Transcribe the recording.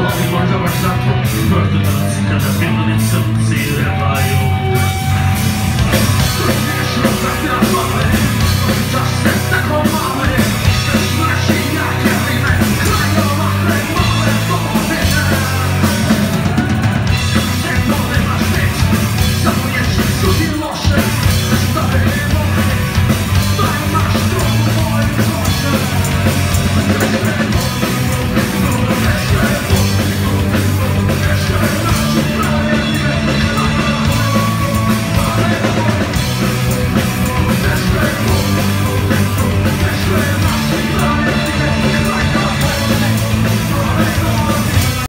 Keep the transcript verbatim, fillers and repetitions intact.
Var vi går över knappt. Mötet att sitta där bilden i sömn. Ser det varje